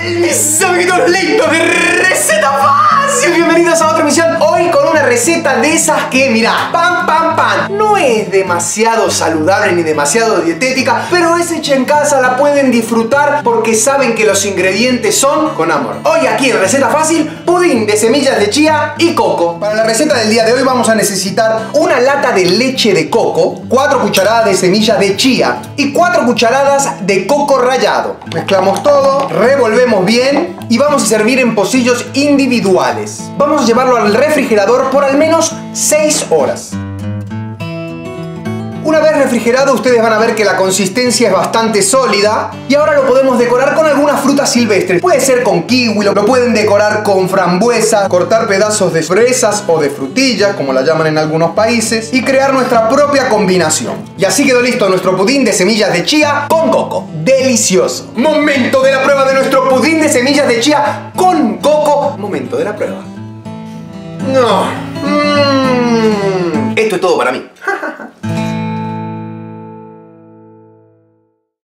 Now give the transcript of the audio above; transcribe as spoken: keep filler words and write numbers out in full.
Mis amiguitos listos de Receta Fácil. Bienvenidos a otra emisión. Hoy con una receta de esas que, mirá, pam, pam, pam. No es demasiado saludable ni demasiado dietética, pero es hecha en casa, la pueden disfrutar porque saben que los ingredientes son con amor. Hoy aquí en Receta Fácil, pudín de semillas de chía y coco. Para la receta del día de hoy vamos a necesitar una lata de leche de coco, cuatro cucharadas de semillas de chía y cuatro cucharadas de coco rallado. Mezclamos todo, revolvemos bien y vamos a servir en pocillos individuales. Vamos a llevarlo al refrigerador por al menos seis horas. Una vez refrigerado, ustedes van a ver que la consistencia es bastante sólida y ahora lo podemos decorar con algunas frutas silvestres. Puede ser con kiwi, lo pueden decorar con frambuesa, cortar pedazos de fresas o de frutillas, como la llaman en algunos países, y crear nuestra propia combinación. Y así quedó listo nuestro pudín de semillas de chía con coco. ¡Delicioso! Momento de la prueba de nuestro pudín de semillas de chía con coco. Momento de la prueba. No. Mm. Esto es todo para mí.